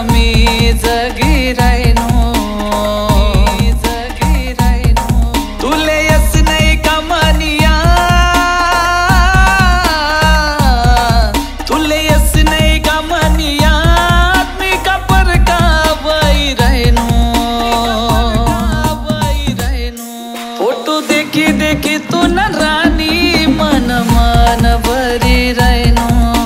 मी जगी रायनो तुले यस नाही का मानिया तुले यस नाही का मानिया मी का पर का वही रहनो फोटो देखी देखी तू न रानी मन मन भरी रहनो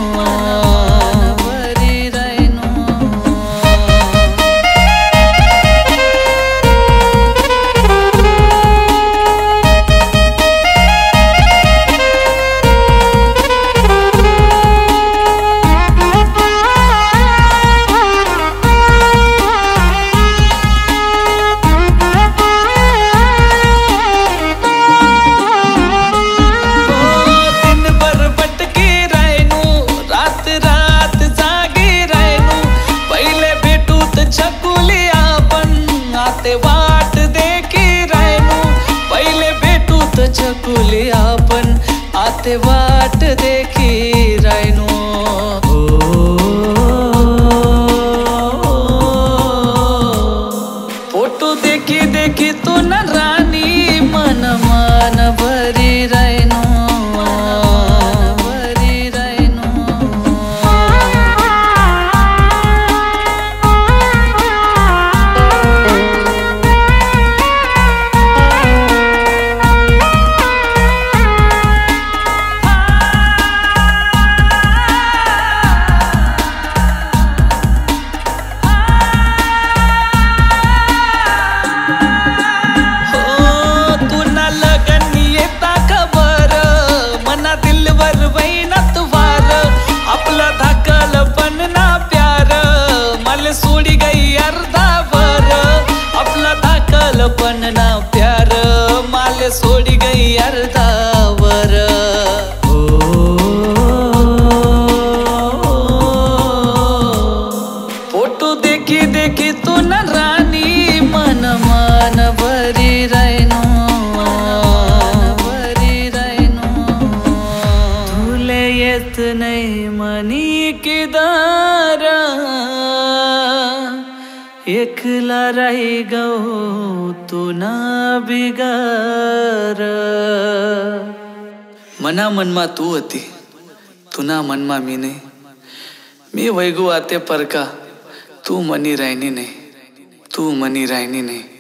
वाट देखी रायनू पहिले भेटू तर चकुली आपण आते वाट देखी रायनू फोटो देखी देखी तू न रानी मन मन भरी रायनू सोडी गई अर्धावर आपला धाकल पण ना प्यार माल सोडी गई अर्धावर फोटो देखी देखी तू न रानी मन मन भरी रहनो तुले येत नाही मनी किदारा एकला राही गो तू ना बिगार मना मनमा तू होती तुना मनमा मी नाही मी वैगू आते परका तू मनी रायनी नाही तू मनी रायनी नाही।